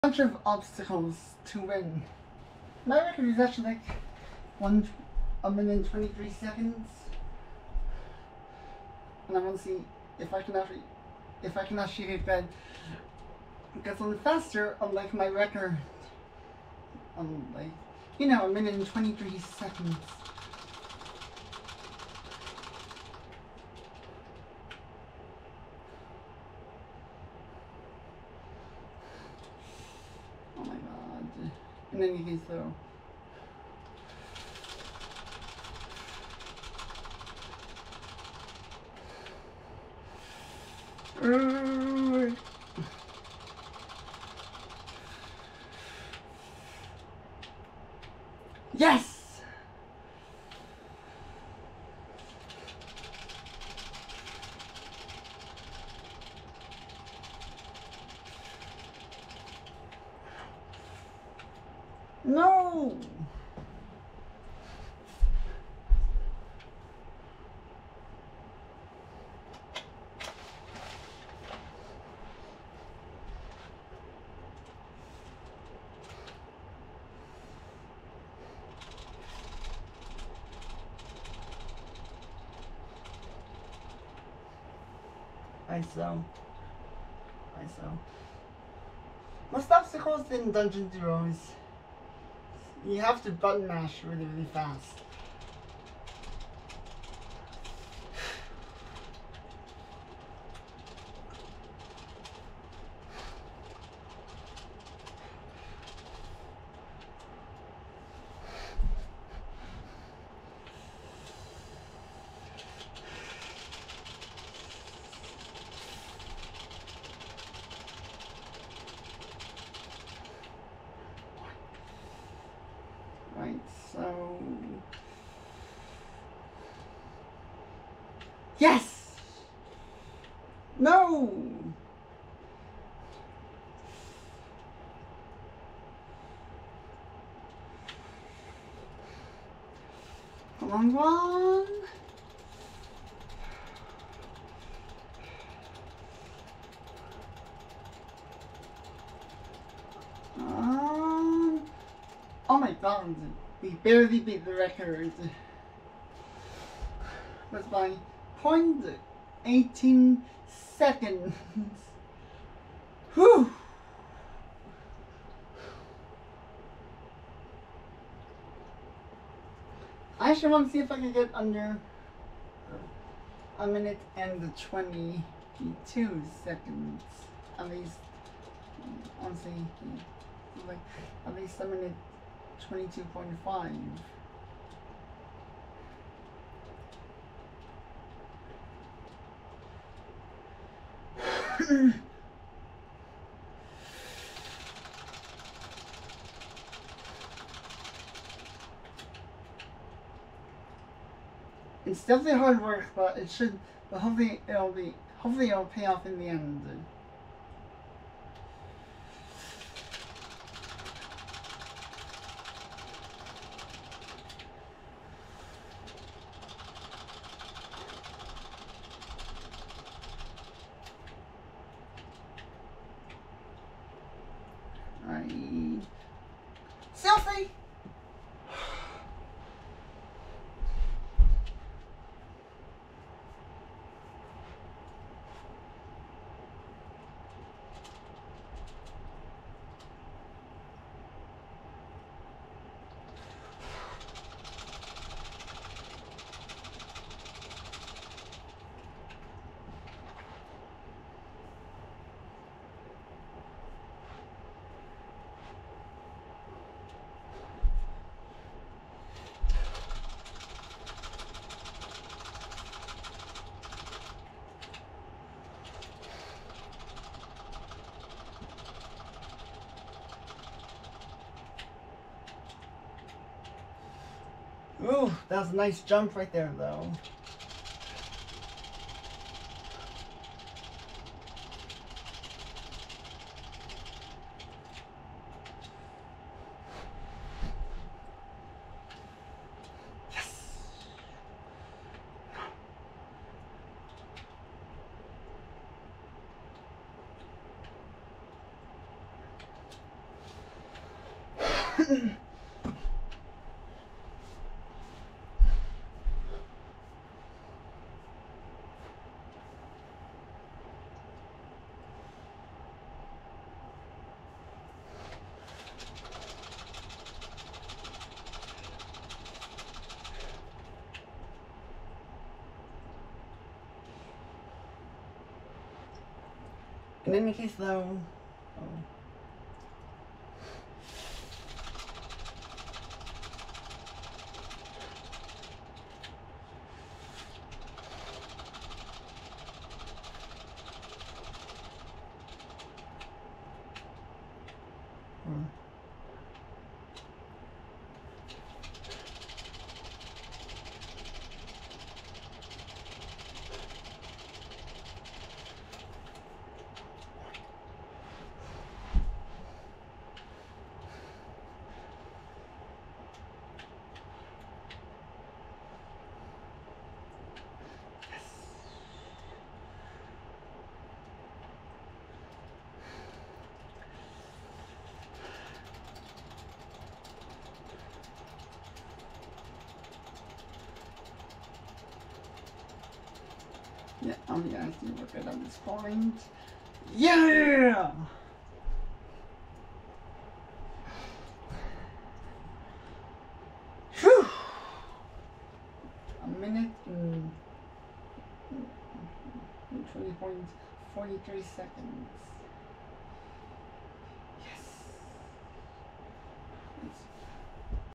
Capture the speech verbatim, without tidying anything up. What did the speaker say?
bunch of obstacles to win. My record is actually like one a minute and twenty-three seconds, and I want to see if I can actually if I can actually get that get something faster. Unlike my record, um, like you know, a minute and twenty-three seconds. Oh my god! In any case, though. Uh, yes! No! I so. I so. Most obstacles in Dungeon Zeros, you have to button mash really, really fast. Right, so... Yes! No! Come on, one. Um, oh my god, we barely beat the record. That's by zero point one eight seconds. Whew! I actually want to see if I can get under a minute and twenty-two seconds. At least, honestly, like at least a minute twenty-two point five. It's definitely hard work, but it should. But hopefully it'll be. Hopefully it'll pay off in the end. Alright. Selfie. Ooh, that was a nice jump right there, though. Yes! In any case, though, oh. Hmm. Yeah, I'm gonna actually look at this point. Yeah! Whew! A minute and twenty point four three seconds.